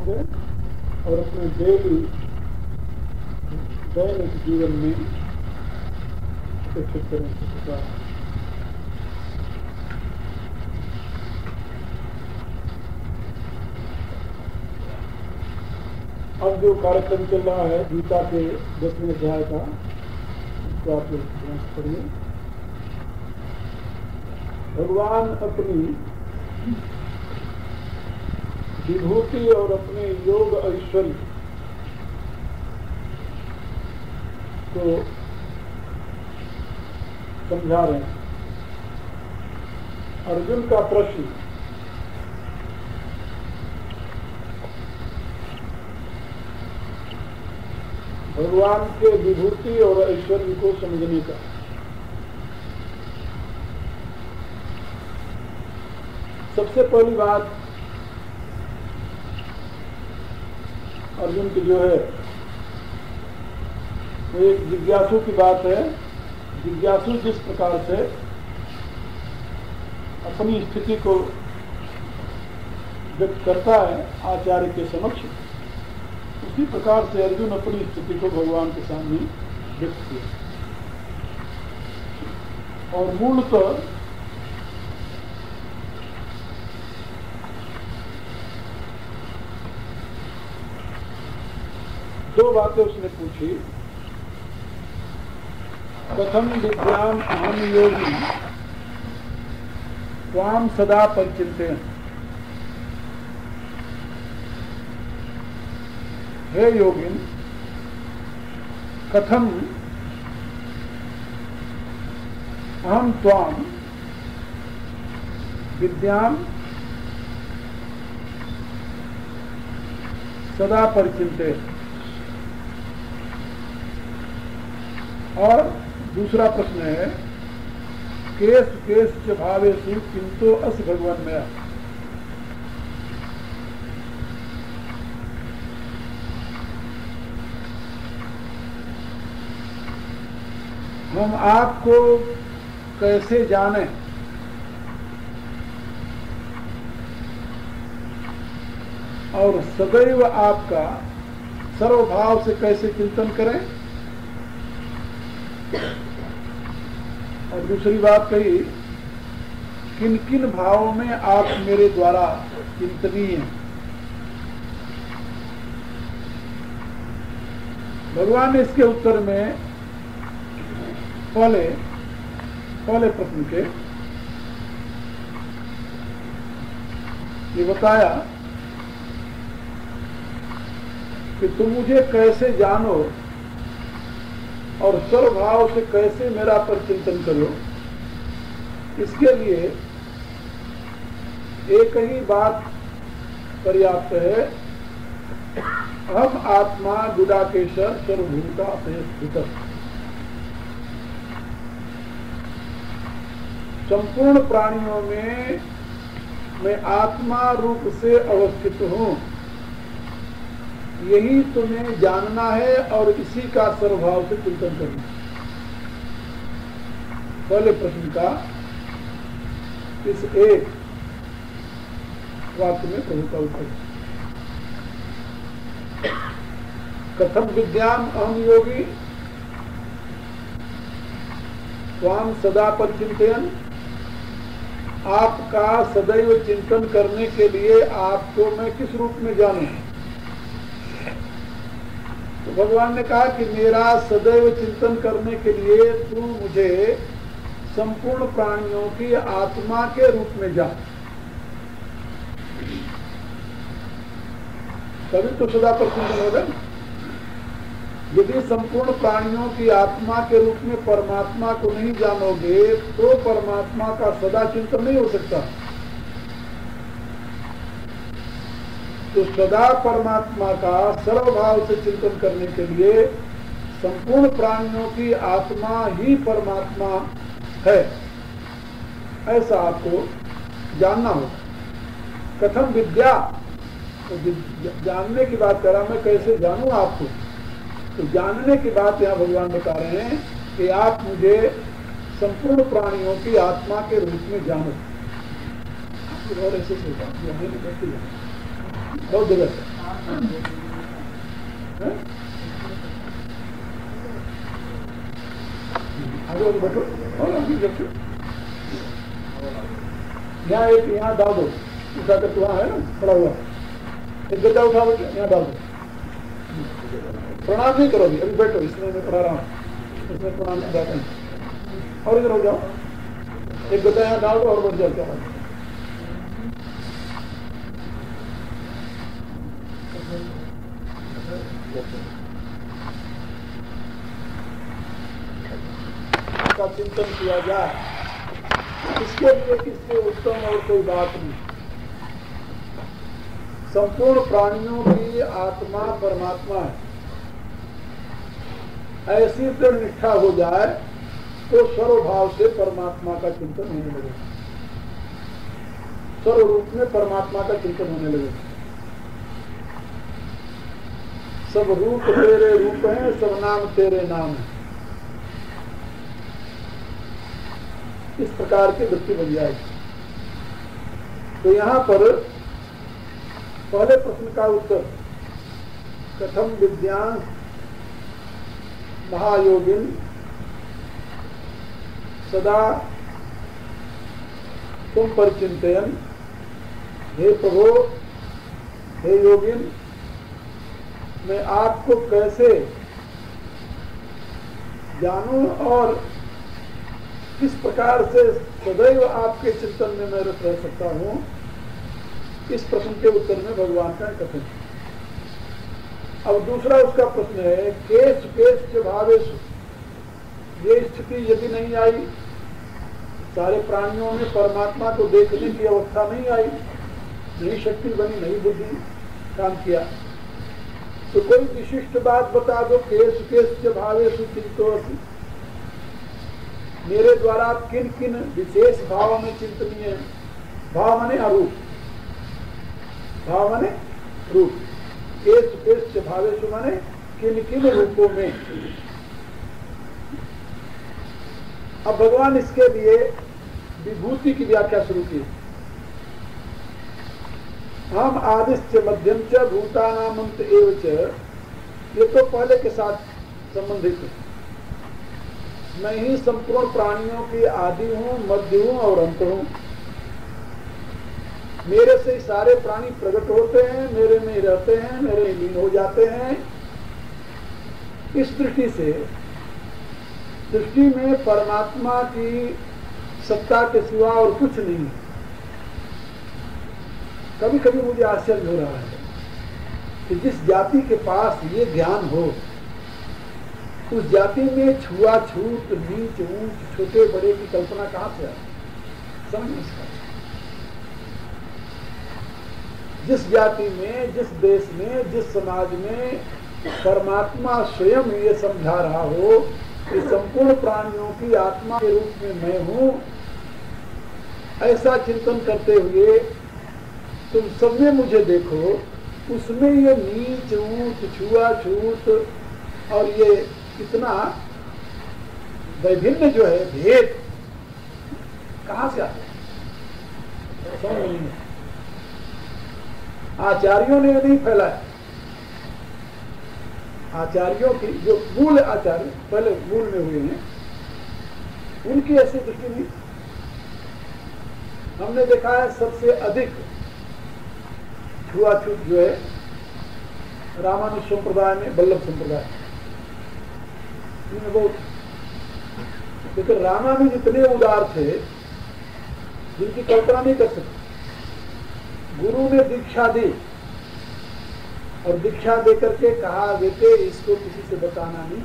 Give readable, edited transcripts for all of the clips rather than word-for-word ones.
से और अपने दैनिक जीवन में अपेक्षित करें सकता है। अब जो कार्यक्रम चल रहा है गीता के 10वें अध्याय का, उसको आप लोग जांच करिए। भगवान अपनी विभूति और अपने योग ऐश्वर्य को समझा रहे हैं। अर्जुन का प्रश्न भगवान के विभूति और ऐश्वर्य को समझने का। सबसे पहली बात अर्जुन की जो है वो एक जिज्ञासु की बात है। जिज्ञासु जिस प्रकार से अपनी स्थिति को व्यक्त करता है आचार्य के समक्ष, उसी प्रकार से अर्जुन अपनी स्थिति को भगवान के सामने व्यक्त किया। और मूलतः दो बातें उसने पूछी। कथम विद्याम अहम योगी त्वाम सदा परिचिंतयन्। हे योगिन, कथम अहम त्वाम विद्याम सदा परिचिंतयन्। और दूसरा प्रश्न है केश केश च भावेषु किंतु अस भगवान मया। हम आपको कैसे जाने और सदैव आपका सर्वभाव से कैसे चिंतन करें। और दूसरी बात कही किन किन भावों में आप मेरे द्वारा चिंतनीय हैं। भगवान ने इसके उत्तर में पहले प्रश्न के ये बताया कि तुम मुझे कैसे जानो और सर्वभाव से कैसे मेरा पर चिंतन करो। इसके लिए एक ही बात पर्याप्त है। हम आत्मा गुडाकेशर सर्वभूता स्थित। संपूर्ण प्राणियों में मैं आत्मा रूप से अवस्थित हूँ, यही तुम्हें जानना है और इसी का सर्वभाव से चिंतन करना। पहले प्रश्न का इस एक वाक्य में प्रभु का उत्तर। कथम विद्याम अहम योगी त्वाम सदा परिचिंतयन्। आपका सदैव चिंतन करने के लिए आपको मैं किस रूप में जानूं। तो भगवान ने कहा कि मेरा सदैव चिंतन करने के लिए तू मुझे संपूर्ण प्राणियों की आत्मा के रूप में जान। तभी तो सदा पर चिंतन होगा। यदि संपूर्ण प्राणियों की आत्मा के रूप में परमात्मा को नहीं जानोगे तो परमात्मा का सदा चिंतन नहीं हो सकता। तो सदा परमात्मा का सर्वभाव से चिंतन करने के लिए संपूर्ण प्राणियों की आत्मा ही परमात्मा है, ऐसा आपको जानना होगा। कथम विद्या, तो जानने की बात कर रहा, मैं कैसे जानूं आपको। तो जानने की बात यहाँ भगवान बता रहे हैं कि आप मुझे संपूर्ण प्राणियों की आत्मा के रूप में जानो। और ऐसे बहुत जगह आगे बैठो और अभी बैठो। यहाँ एक यहाँ डाल दो, उठा कर वहाँ है ना खड़ा हुआ, एक गद्दा उठा बैठो यहाँ डाल दो। प्रणाम नहीं करोगे, अभी बैठो, इसमें मैं पढ़ा रहा हूँ, इसमें प्रणाम नहीं जाते हैं। और इधर हो जाओ, एक गद्दा यहाँ डाल दो और बैठ जाओ। क्या का चिंतन किया जाए, इसके लिए किससे उत्तम और कोई बात नहीं। संपूर्ण प्राणियों की आत्मा परमात्मा है, ऐसी दृढ़ निष्ठा हो जाए तो सर्वभाव से परमात्मा का चिंतन होने लगे, सर्व रूप में परमात्मा का चिंतन होने लगे। सब रूप तेरे रूप हैं, सब नाम तेरे नाम है, इस प्रकार की वृत्ति बन जाएगी। तो यहाँ पर पहले प्रश्न का उत्तर, कथम विद्यां महायोगिन सदा तुम पर चिंतन, हे प्रभु हे योगिन, मैं आपको कैसे जानूं और किस प्रकार से सदैव आपके चिंतन में मैं रह सकता हूं। इस प्रश्न के उत्तर में भगवान का कथन। अब दूसरा उसका प्रश्न है, केश केश च भावेषु, ये स्थिति यदि नहीं आई, सारे प्राणियों में परमात्मा को देखने की अवस्था नहीं आई, नहीं शक्ति बनी, नहीं बुद्धि काम किया, तो कोई विशिष्ट बात बता दो। केश केश च भावेषु चिंतोऽसि, मेरे द्वारा किन किन विशेष भाव में चिंतनीय है। भाव माने अरूप, भाव माने रूप, केश केश भावेषु माने किन किन रूपों में। अब भगवान इसके लिए विभूति की व्याख्या शुरू की। हम आदिश्च मध्यम च भूतानामंत एव च, ये तो पहले के साथ संबंधित है। मैं ही संपूर्ण प्राणियों की आदि हूं, मध्य हूं और अंत हूं। मेरे से सारे प्राणी प्रकट होते हैं, मेरे में रहते हैं, मेरे लीन हो जाते हैं। इस दृष्टि से सृष्टि में परमात्मा की सत्ता के सिवा और कुछ नहीं है। कभी कभी मुझे आश्चर्य हो रहा है कि जिस जाति के पास ये ज्ञान हो, उस जाति में छुआछूत, नीच ऊंच, छोटे बड़े की कल्पना कहां से आती, समझ नहीं सकता। जिस जाति में, जिस देश में, जिस समाज में परमात्मा स्वयं ये समझा रहा हो कि संपूर्ण प्राणियों की आत्मा के रूप में मैं हूं, ऐसा चिंतन करते हुए तुम सब में मुझे देखो, उसमें ये नीच ऊंच, छुआछूत और ये इतना वैभिन्न जो है भेद कहां से आता है, समझ नहीं है। आचार्यों ने नहीं फैलाया। आचार्यों की जो मूल आचार्य पहले मूल में हुए हैं, उनकी ऐसी दृष्टि नहीं। हमने देखा है सबसे अधिक छुआछूत जो है रामानुज संप्रदाय में, वल्लभ संप्रदाय में बहुत। लेकिन रामानुज इतने उदार थे जिनकी कल्पना नहीं कर सकते। गुरु ने दीक्षा दी और दीक्षा दे करके कहा, बेटे इसको किसी से बताना नहीं।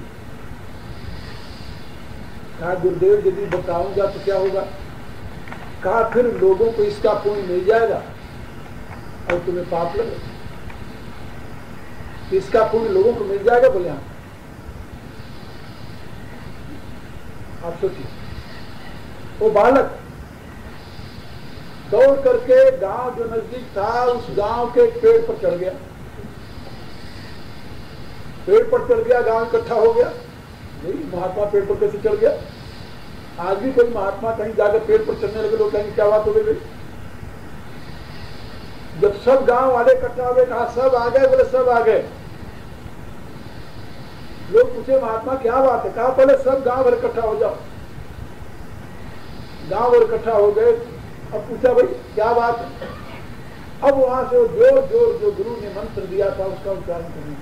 कहा गुरुदेव यदि बताऊंगा तो क्या होगा? कहा फिर लोगों को इसका पुण्य मिल जाएगा और तुम्हें पाप लगेगा। इसका पुण्य लोगों को मिल जाएगा, बोले हाँ। आप सोचिए, वो बालक दौड़ करके गांव जो नजदीक था उस गांव के पेड़ पर चढ़ गया। पेड़ पर चढ़ गया, गांव इकट्ठा हो गया। नहीं, महात्मा पेड़ पर कैसे चढ़ गया? आज भी कोई महात्मा कहीं जाकर पेड़ पर चढ़ने लगे, लोग कहेंगे क्या बात हो गई? जब सब गांव वाले इकट्ठा हो गए, कहा सब आ गए, बोले सब आ गए। लोग पूछे महात्मा क्या बात है, कहा पहले सब गांव भर इकट्ठा हो जाओ। गांव भर इकट्ठा हो गए। अब पूछा भाई क्या बात है। अब वहां से वो जोर जोर जो गुरु ने मंत्र दिया था उसका उच्चारण करने।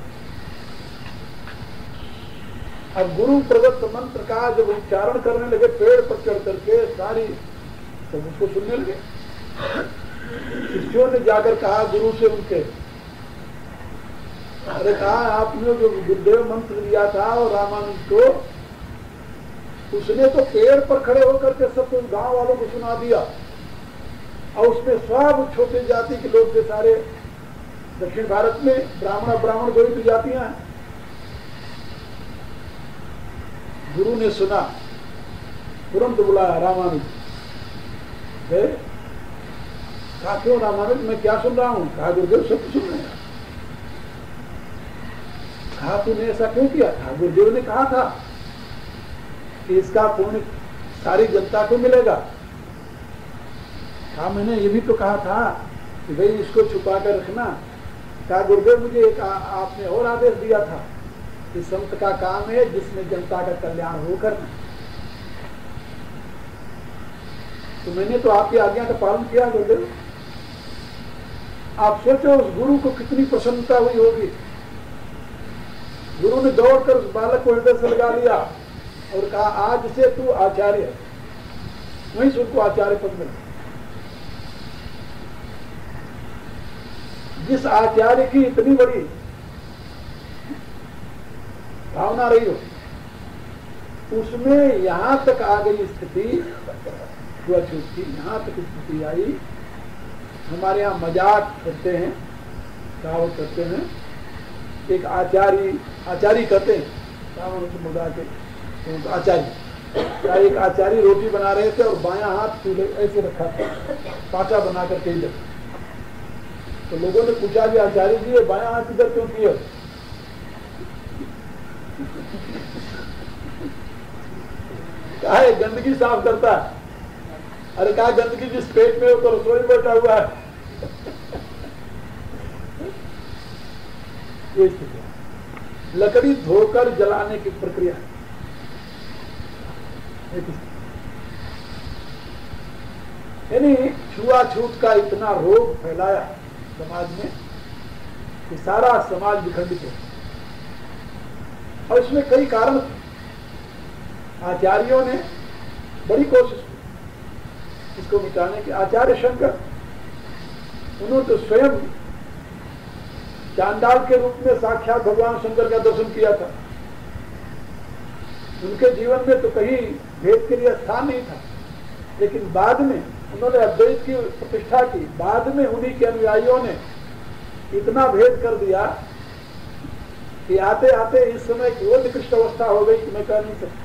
अब गुरु प्रदत्त मंत्र का जब उच्चारण करने लगे पेड़ पर चढ़ करके सारी, तो उसको सुनने लगे। शिष्यों ने जाकर कहा गुरु से उनके, अरे कहा आपने जो गुरुदेव मंत्र दिया था और रामानुज को, उसने तो पेड़ पर खड़े होकर के सब कुछ गांव वालों को सुना दिया, और उसमें सब छोटे जाति के लोग थे सारे। दक्षिण भारत में ब्राह्मण दो ही जातियां हैं। गुरु ने सुना, तुरंत बुलाया रामानुज। कहा क्यों रामानुज, मैं क्या सुन रहा हूं? कहा गुरुदेव सब सुन रहे हैं। कहा तूने ऐसा क्यों किया? कहा गुरुदेव ने कहा था कि इसका पुण्य सारी जनता को मिलेगा। कहा मैंने ये भी तो कहा था कि भाई इसको छुपा कर रखना। कहा गुरुदेव मुझे एक आपने और आदेश दिया था कि संत का काम है जिसमें जनता का कल्याण हो करना, तो मैंने तो आपकी आज्ञा का पालन किया गुरुदेव। आप सोचो उस गुरु को कितनी प्रसन्नता हुई होगी। गुरु ने दौड़कर उस बालक को हृदय से लगा लिया और कहा आज से तू आचार्य है। वहीं से उनको आचार्य पद मिला। जिस आचार्य की इतनी बड़ी भावना रही हो, उसमें यहां तक आ गई स्थिति, छुआछूत की यहां तक स्थिति आई। हमारे यहाँ मजाक करते हैं, कहावत करते हैं, एक आचार्य कहते हैं, मजाक के आचार्य, एक आचार्य रोटी बना रहे थे और बायां हाथ चूल्हे ऐसे रखा था, पाटा बना करके इधर। तो लोगों ने पूछा कि आचार्य जी ये बायां हाथ इधर क्यों किया? कहा है गंदगी साफ करता है। अरे कहा गंदगी जिस पेट में हो तो रसोई बैठा हुआ है। ये स्थिति है। लकड़ी धोकर जलाने की प्रक्रिया है। यानी छुआछूत का इतना रोग फैलाया समाज में कि सारा समाज विखंडित है। और इसमें कई कारण थे। आचार्यों ने बड़ी कोशिश की इसको मिटाने की। आचार्य शंकर, उन्होंने तो स्वयं चांडाल के रूप में साक्षात भगवान शंकर का दर्शन किया था। उनके जीवन में तो कहीं भेद के लिए स्थान नहीं था, लेकिन बाद में उन्होंने अद्वैत की प्रतिष्ठा की। बाद में उन्हीं के अनुयायियों ने इतना भेद कर दिया कि आते आते इस समय की वो निकृष्ट अवस्था हो गई कि मैं कह नहीं सकता।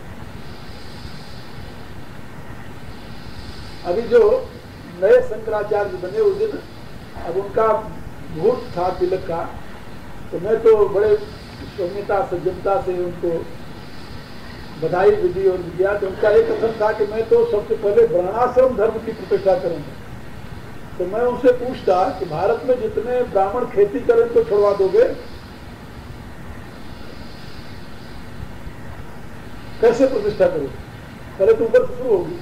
अभी जो नए शंकराचार्य बने उस दिन, अब उनका भूत था तिलक का, तो मैं तो बड़े सौम्यता सज्जनता से उनको बधाई विधि और विद्या। तो उनका एक कथन था कि मैं तो सबसे पहले वर्णाश्रम धर्म की प्रतिष्ठा करूंगा। तो मैं उनसे पूछता कि भारत में जितने ब्राह्मण खेती करें तो छुड़वा दोगे, कैसे प्रतिष्ठा करोगे? पहले तो ऊपर से शुरू होगी,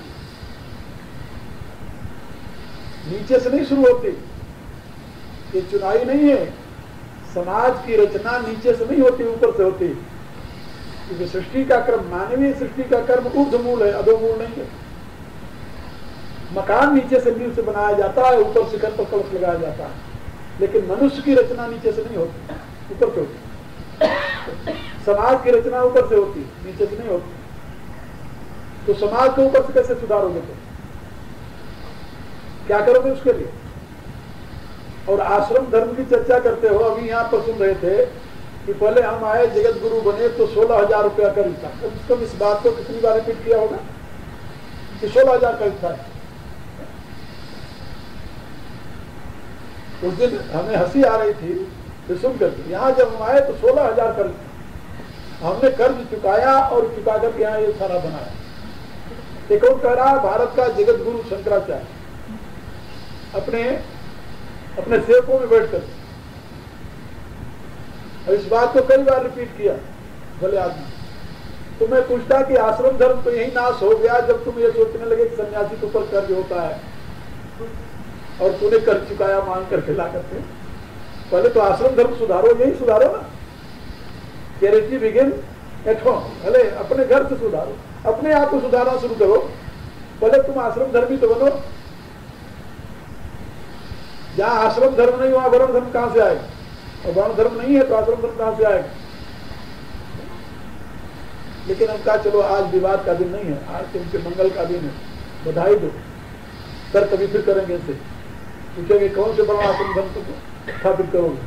नीचे से नहीं शुरू होती। ये चुनाई नहीं है। समाज की रचना नीचे से नहीं होती, ऊपर से होती। क्योंकि सृष्टि का क्रम, मानवीय सृष्टि का क्रम ऊर्ध्वमूल है, अधोमूल नहीं है। मकान नीचे से नींव से बनाया जाता है, ऊपर शिखर पर कलश लगाया जाता है, लेकिन मनुष्य की रचना नीचे से नहीं होती, ऊपर से होती। समाज की रचना ऊपर से होती, नीचे से नहीं होती। तो समाज के ऊपर से कैसे सुधारोगे? तो क्या करोगे उसके लिए? और आश्रम धर्म की चर्चा करते हो। अभी यहाँ पर सुन रहे थे कि पहले हम आए, जगत गुरु बने तो 16,000 रुपया कर था। कम इस बात को कितनी बार रिपीट किया होगा कि 16,000 का था। उस दिन हमें हंसी आ रही थी तो सुन करके। यहाँ जब हम आए तो 16,000 कर हमने कर्ज चुकाया और चुका कर यहाँ ये सारा बनाया। एक और कह रहा, भारत का जगत गुरु शंकराचार्य अपने अपने सेवकों में बैठकर। और इस बात को कई बार रिपीट किया भले आदमी। तो मैं पूछता कि आश्रम धर्म तो यही नाश हो गया जब तुम ये सोचने लगे कि सन्यासी के ऊपर कर्ज होता है और तूने कर्ज चुकाया मांग करके ला करके। पहले तो आश्रम धर्म सुधारो, यही सुधारो ना। Charity begin at home. भले अपने घर से सुधारो, अपने आप को सुधारना शुरू करो। पहले तुम आश्रम धर्मी तो बनो। जहां आश्रम धर्म नहीं वहां वर्ण धर्म कहां से आएगा? और वर्ण धर्म नहीं है तो आश्रम धर्म कहां से आएगा? लेकिन हम कहा चलो आज विवाद का दिन नहीं है, आज तो उनके मंगल का दिन है, बधाई दो। सर कभी फिर करेंगे इसे, पूछेंगे कौन से बड़ा आश्रम धर्म को स्थापित करोगे?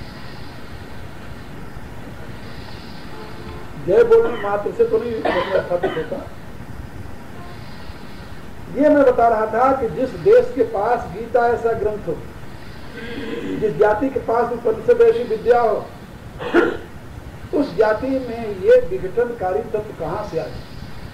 जय बोलने मात्र से तो नहीं स्थापित होता। ये मैं बता रहा था कि जिस देश के पास गीता ऐसा ग्रंथ हो, जिस जाति के पास उपनिषद ऐसी विद्या हो, उस जाति में ये विघटनकारी तत्व कहां से आए?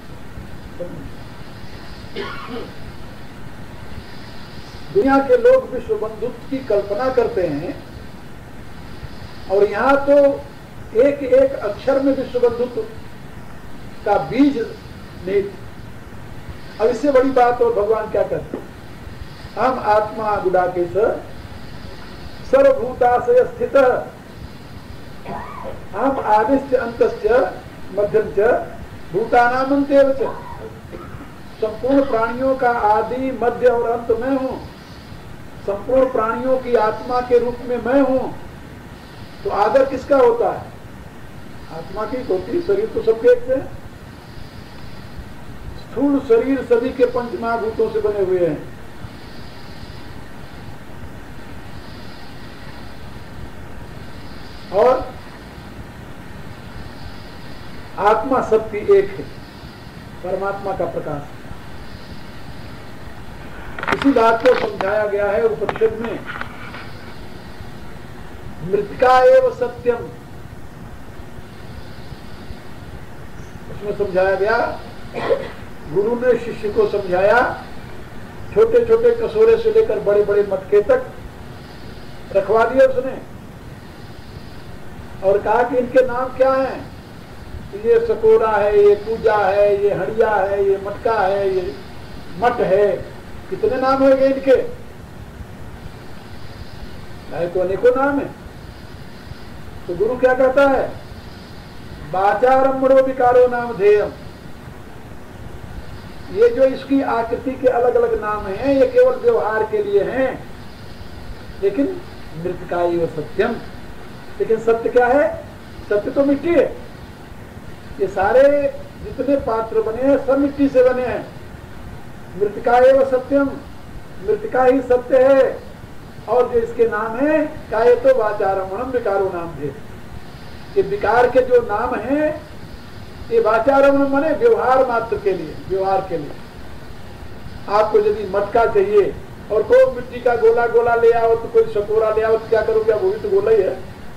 दुनिया के लोग विश्व बंधुत्व की कल्पना करते हैं और यहां तो एक एक अक्षर में विश्व बंधुत्व का बीज नहीं। अब इससे बड़ी बात और भगवान क्या कहते हैं? हम आत्मा गुडाके सर्वभूताशय स्थित हम आदिश्च अंतश्च मध्यम च भूतानामंतेव च। संपूर्ण प्राणियों का आदि मध्य और अंत मैं हूं। संपूर्ण प्राणियों की आत्मा के रूप में मैं हूं। तो आदर किसका होता है? आत्मा की होती। शरीर तो सबके एक से। स्थूल शरीर सभी के पंच महाभूतों से बने हुए हैं। और आत्मा सबकी एक है, परमात्मा का प्रकाश। इसी बात को समझाया गया है उपनिषद में, मृतिका एव सत्यम। उसमें समझाया गया, गुरु ने शिष्य को समझाया, छोटे छोटे कसोरे से लेकर बड़े बड़े मटके तक रखवा दिए उसने और कहा कि इनके नाम क्या हैं? ये सकोरा है, ये पूजा है, ये हड़िया है, ये मटका है, ये मठ है। कितने नाम होंगे इनके? तो अनेकों नाम है। तो गुरु क्या कहता है? वाचारम्भणो विकारो नाम ध्येयम। ये जो इसकी आकृति के अलग अलग नाम हैं, ये केवल व्यवहार के लिए हैं, लेकिन मृतिका एव सत्यम। लेकिन सत्य क्या है? सत्य तो मिट्टी है। ये सारे जितने पात्र बने हैं सब मिट्टी से बने हैं। मृतिका एव सत्यम, मृतिका ही सत्य है। और जो इसके नाम है काये तो वाचारम्भणम विकारो नाम थे। ये विकार के जो नाम हैं ये वाचारम्भणम माने व्यवहार मात्र के लिए, व्यवहार के लिए। आपको यदि मटका चाहिए और कोई मिट्टी का गोला गोला ले आओ तो कोई सकोरा ले आओ तो क्या करोगे? वो भी तो गोला ही है।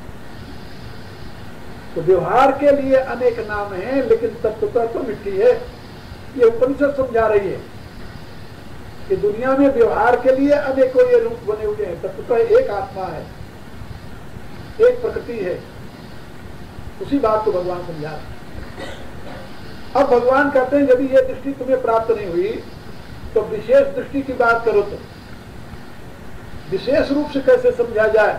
तो व्यवहार के लिए अनेक नाम हैं, लेकिन तत्वतः तो मिट्टी है। ये उपनिषद समझा रही है कि दुनिया में व्यवहार के लिए अनेकों ये रूप बने हुए हैं, तत्वतः एक आत्मा है, एक प्रकृति है। उसी बात को भगवान समझा रहे हैं। अब भगवान कहते हैं यदि ये दृष्टि तुम्हें प्राप्त नहीं हुई तो विशेष दृष्टि की बात करो। तो विशेष रूप से कैसे समझा जाए?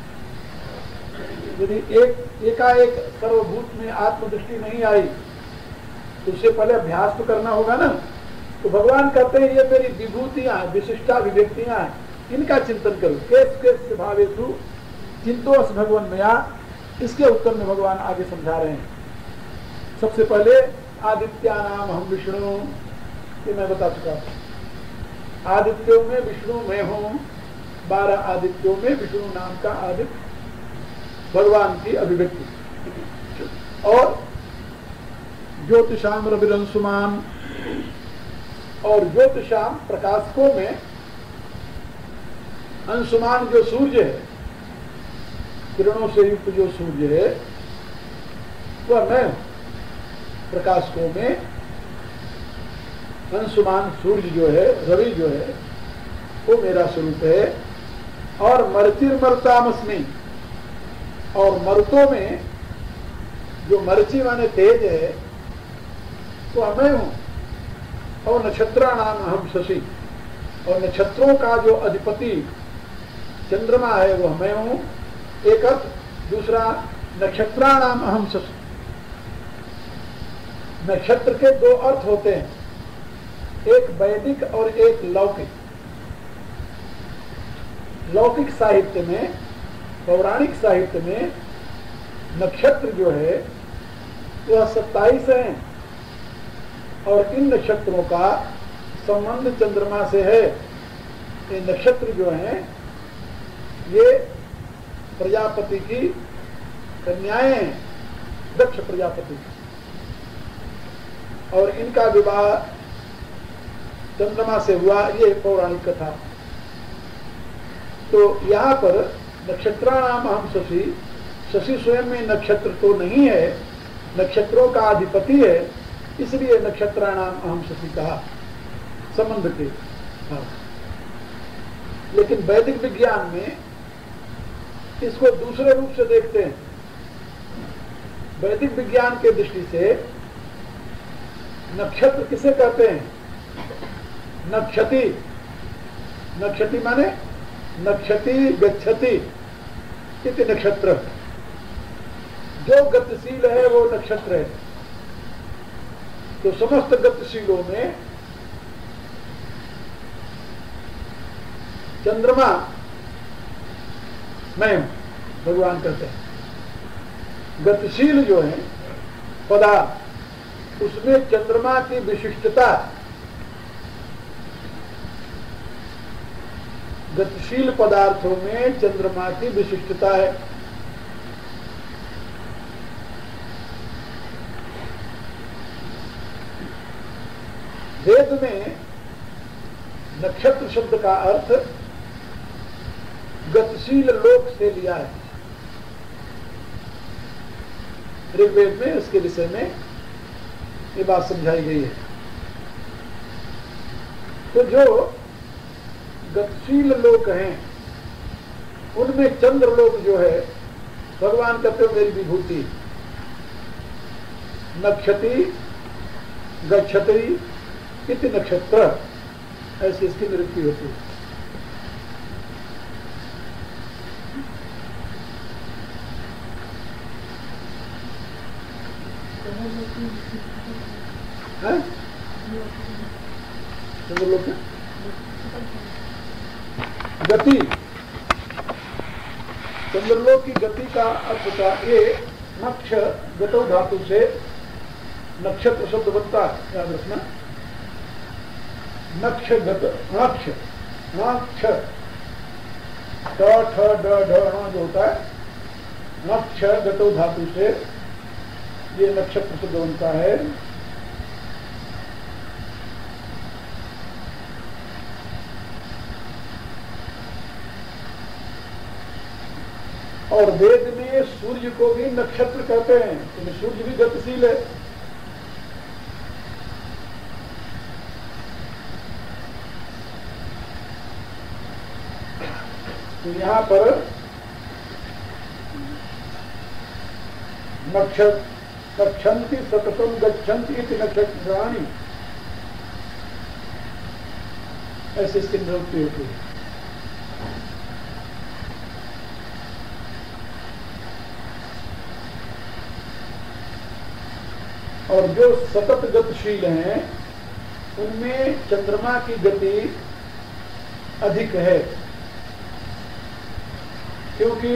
यदि एकाएक सर्वभूत में आत्मदृष्टि नहीं आई तो उससे पहले अभ्यास तो करना होगा ना। तो भगवान कहते हैं ये मेरी विभूतियां हैं, विशिष्टाभिव्यक्तियां हैं, इनका चिंतन करो। केस भावेषु चिंतोस भगवान मया। इसके उत्तर में भगवान आगे समझा रहे हैं। सबसे पहले आदित्यानाम हम विष्णु, ये मैं बता चुका हूं। आदित्यों में विष्णु मैं हूं। 12 आदित्यों में विष्णु नाम का आदित्य भगवान की अभिव्यक्ति। और ज्योतिषाम रविरंशुमान, और ज्योतिषाम प्रकाशकों में अंशुमान जो सूर्य है, किरणों से युक्त जो सूर्य है वह मैं। प्रकाशकों में अंशुमान सूर्य जो है, रवि जो है, वो मेरा स्वरूप है। और मर्चिर्मरुतामस्मि, और मरुतों में जो मर्ची माने तेज है तो मैं हूं, और नक्षत्राणाम अहम शशि, और नक्षत्रों का जो अधिपति चंद्रमा है वो मैं हूं, एक अर्थ। दूसरा, नक्षत्राणाम अहम शशि। नक्षत्र के दो अर्थ होते हैं, एक वैदिक और एक लौकिक। लौकिक साहित्य में, पौराणिक साहित्य में नक्षत्र जो है वह 27 हैं, और इन नक्षत्रों का संबंध चंद्रमा से है। ये नक्षत्र जो हैं ये प्रजापति की कन्याएं हैं, दक्ष प्रजापति, और इनका विवाह चंद्रमा से हुआ, ये पौराणिक कथा। तो यहाँ पर नक्षत्राणाम अहम शशि, शशि स्वयं में नक्षत्र तो नहीं है, नक्षत्रों का अधिपति है, इसलिए नक्षत्राणाम अहम शशि कहा संबंध के। हाँ। लेकिन वैदिक विज्ञान में इसको दूसरे रूप से देखते हैं। वैदिक विज्ञान के दृष्टि से नक्षत्र किसे कहते हैं? नक्षति। नक्षति माने नक्षति गच्छति इति नक्षत्र। जो गतिशील है वो नक्षत्र है। तो समस्त गतिशीलों में चंद्रमा मैं भगवान कहते हैं। गतिशील जो है पदार्थ, उसमें चंद्रमा की विशिष्टता, गतिशील पदार्थों में चंद्रमा की विशिष्टता है। वेद में नक्षत्र शब्द का अर्थ गतिशील लोक से लिया है। ऋग्वेद में इसके विषय में ये बात समझाई गई है। तो जो गतिशील लोक हैं उनमें चंद्रलोक जो है, भगवान कहते हो मेरी विभूति। नक्षति गच्छति इति नक्षत्र, ऐसी इसकी निरुक्ति होती है। चंद्रलोक गति, चंद्रलोक की गति का अर्थ होता है नक्ष गतो धातु से नक्षत्र शब्द बनता है, याद रखना। नक्ष गत, नक्ष नक्ष ठ ड ढ जो होता है, नक्ष गतो धातु से ये नक्षत्र शब्द बनता है। और वेद में सूर्य को भी नक्षत्र कहते हैं, क्योंकि सूर्य भी गतिशील है। तो यहां पर नक्षन्ति सततम गच्छन्ति इति नक्षत्राणि, ऐसे इसकी निरुक्ति होती है। और जो सतत गतिशील हैं उनमें चंद्रमा की गति अधिक है, क्योंकि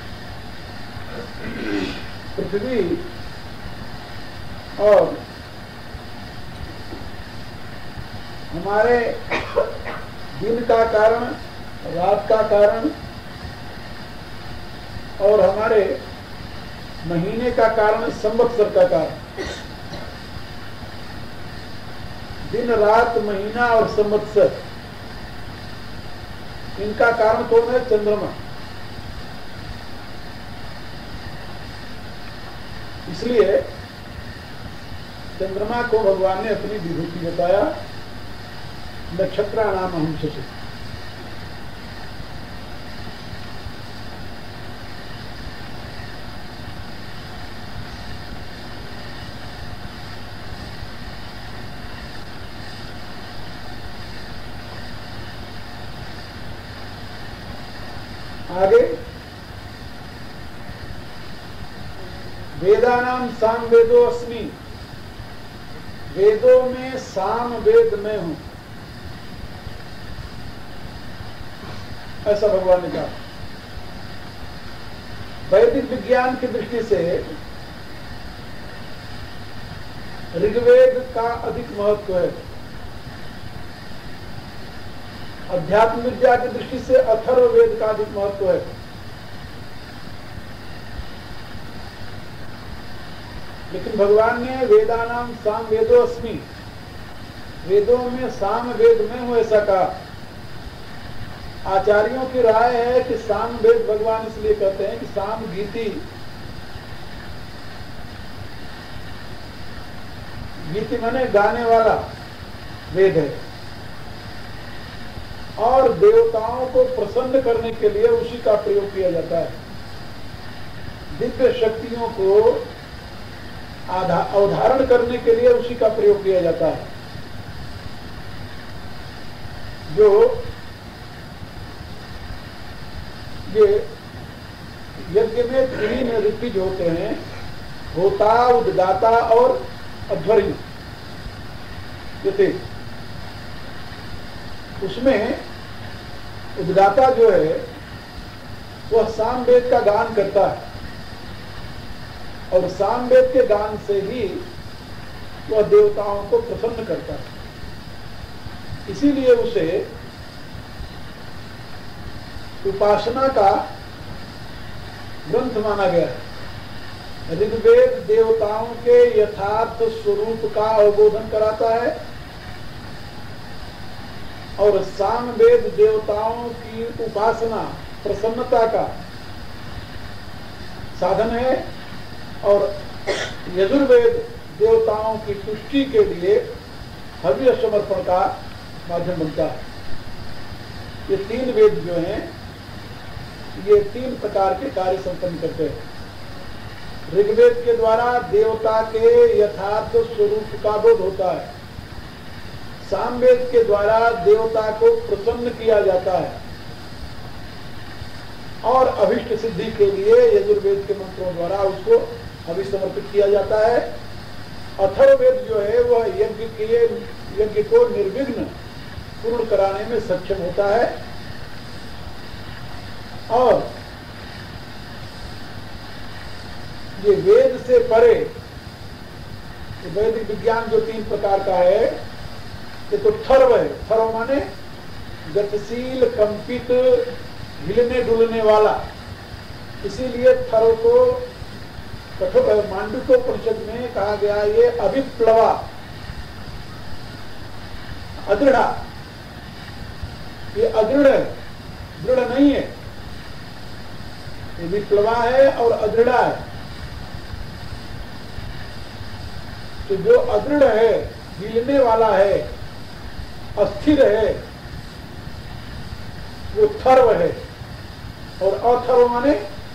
पृथ्वी और हमारे दिन का कारण, रात का कारण, और हमारे महीने का कारण संवत्सर का कारण। दिन रात महीना और संवत्सर, इनका कारण कौन है? चंद्रमा। इसलिए चंद्रमा को भगवान ने अपनी विभूति बताया, नक्षत्राणाम अहम शशि। आगे वेदानाम साम वेदो अस्मि, वेदों में साम वेद में हूं, ऐसा भगवान ने कहा। वैदिक विज्ञान की दृष्टि से ऋग्वेद का अधिक महत्व है, अध्यात्म विद्या की दृष्टि से अथर्ववेद का अधिक महत्व है। लेकिन भगवान ने वेदानाम साम वेदो अस्मि, वेदों में साम वेद में हूं, ऐसा कहा। आचार्यों की राय है कि साम वेद भगवान इसलिए कहते हैं कि साम गीति, गीति माने गाने वाला वेद है, और देवताओं को प्रसन्न करने के लिए उसी का प्रयोग किया जाता है। दिव्य शक्तियों को अवधारण करने के लिए उसी का प्रयोग किया जाता है। जो ये यज्ञ में 3 ऋत्विज होते हैं, होता, उद्गाता और अध्वर्यु, उसमें उद्गाता जो है वह सामवेद का गान करता है, और सामवेद के गान से ही वह देवताओं को प्रसन्न करता है। इसीलिए उसे उपासना का ग्रंथ माना गया है। ऋग्वेद देवताओं के यथार्थ स्वरूप का अवबोधन कराता है, और सामवेद देवताओं की उपासना प्रसन्नता का साधन है, और यजुर्वेद देवताओं की तुष्टि के लिए हव्य समर्पण का माध्यम बनता है। ये 3 वेद जो हैं ये 3 प्रकार के कार्य संपन्न करते हैं। ऋग्वेद के द्वारा देवता के यथार्थ स्वरूप का बोध होता है, सामवेद के द्वारा देवता को प्रसन्न किया जाता है, और अभिष्ट सिद्धि के लिए यजुर्वेद के मंत्रों द्वारा उसको अभिसमर्पित किया जाता है। अथर्ववेद जो है वह यज्ञ को निर्विघ्न पूर्ण कराने में सक्षम होता है, और ये वेद से परे वैदिक विज्ञान जो 3 प्रकार का है, ये तो थर्व है। थर्व माने गतिशील, कंपित, हिलने डुलने वाला। इसीलिए थर्व को मांडुक्योपनिषद में कहा गया ये अभिप्लवा, अदृढ़ा। ये अदृढ़ है, दृढ़ नहीं है। ये विप्लवा है और अदृढ़ा है। तो जो अदृढ़ है, हिलने वाला है, अस्थिर है, वो थर्व है। और अथर्व माने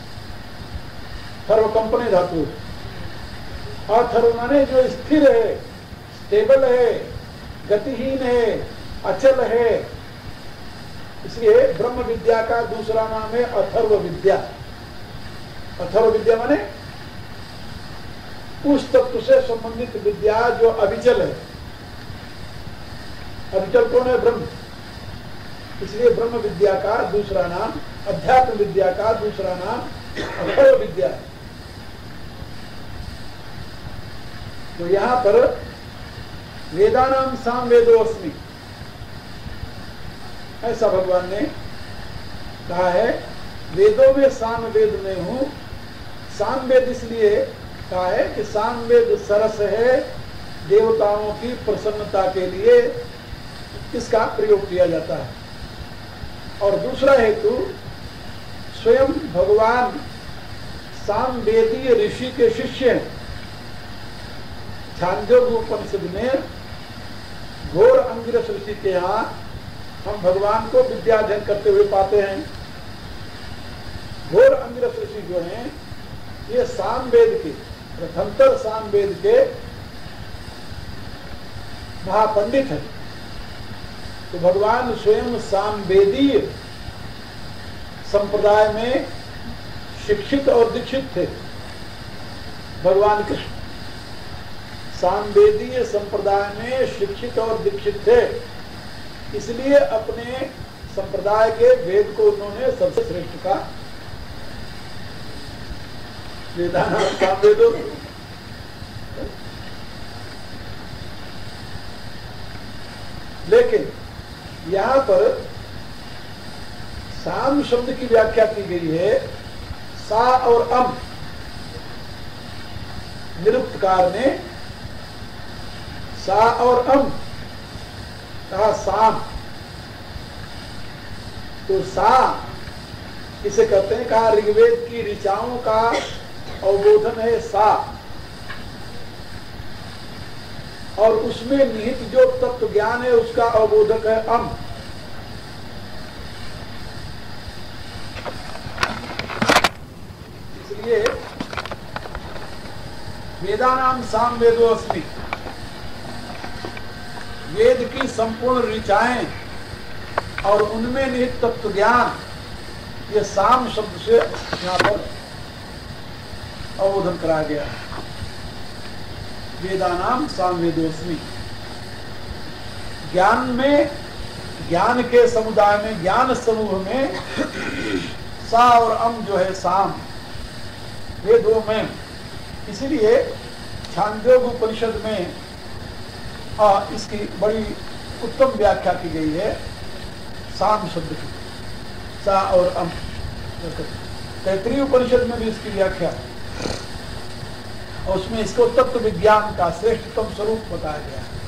थर्व कंपनी धातु। अथर्व माने जो स्थिर है, स्टेबल है, गतिहीन है, अचल है। इसलिए ब्रह्म विद्या का दूसरा नाम है अथर्व विद्या। अथर्व विद्या माने उस तत्व से संबंधित विद्या जो अविचल है। अविचल कौन है? ब्रह्म। इसलिए ब्रह्म विद्या का दूसरा नाम, अध्यात्म विद्या का दूसरा नाम अथर्व विद्या है। तो यहां पर वेदानाम साम वेदो अस्मि, ऐसा भगवान ने कहा है। वेदों में साम वेद में हूं। साम वेद इसलिए कहा है कि साम वेद सरस है, देवताओं की प्रसन्नता के लिए इसका प्रयोग किया जाता है। और दूसरा हेतु, स्वयं भगवान सामवेदीय ऋषि के शिष्य हैं। छांदोग्य उपनिषद में घोर अंगिरस ऋषि के यहाँ हम भगवान को विद्याध्ययन करते हुए पाते हैं। घोर अंगिरस ऋषि जो हैं ये सामवेद के, प्रथमतर सामवेद के महापंडित हैं। तो भगवान स्वयं सामवेदीय संप्रदाय में शिक्षित और दीक्षित थे भगवान कृष्ण। सामवेदीय संप्रदाय में शिक्षित और दीक्षित थे, इसलिए अपने संप्रदाय के वेद को उन्होंने सबसे श्रेष्ठ कहा। वेदानां सामवेदो। लेकिन यहां पर साम शब्द की व्याख्या की गई है सा और अम। निरुक्तकार ने सा और अम कहा साम, तो सा इसे कहते हैं, कहा ऋग्वेद की ऋचाओं का अवबोधन है सा, और उसमें निहित जो तत्व ज्ञान है उसका अवबोधक है अम। इसलिए वेदानाम साम वेदो अस्मि, वेद की संपूर्ण ऋचाएं और उनमें निहित तत्व ज्ञान, ये साम शब्द से यहाँ पर अवबोधन कराया गया है। वेदानाम साम वेदोस्मि, ज्ञान में, ज्ञान के समुदाय में, ज्ञान समूह में सा और अम जो है साम, ये दो में। इसीलिए छांदोग्य उपनिषद में इसकी बड़ी उत्तम व्याख्या की गई है साम शब्द की, सा और अम। तैत्रीय उपनिषद में भी इसकी व्याख्या, और उसमें इसको तत्व विज्ञान का श्रेष्ठतम स्वरूप बताया गया है।